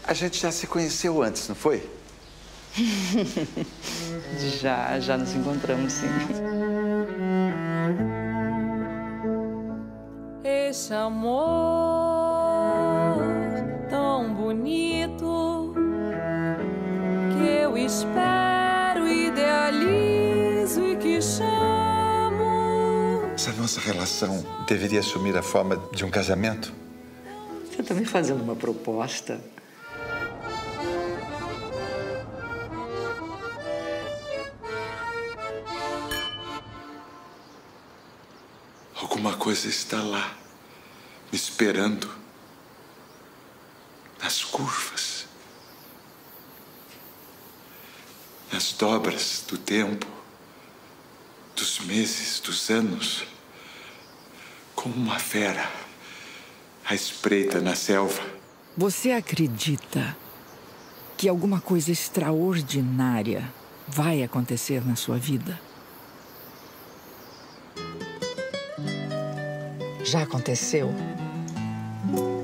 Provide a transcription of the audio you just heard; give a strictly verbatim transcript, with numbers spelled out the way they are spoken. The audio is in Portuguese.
A gente já se conheceu antes, não foi? Já, já nos encontramos, sim. Esse amor tão bonito que eu espero, idealizo e que chamo. Essa nossa relação deveria assumir a forma de um casamento? Você tá me fazendo uma proposta? Alguma coisa está lá, me esperando, nas curvas, nas dobras do tempo, dos meses, dos anos, como uma fera à espreita na selva. Você acredita que alguma coisa extraordinária vai acontecer na sua vida? Já aconteceu?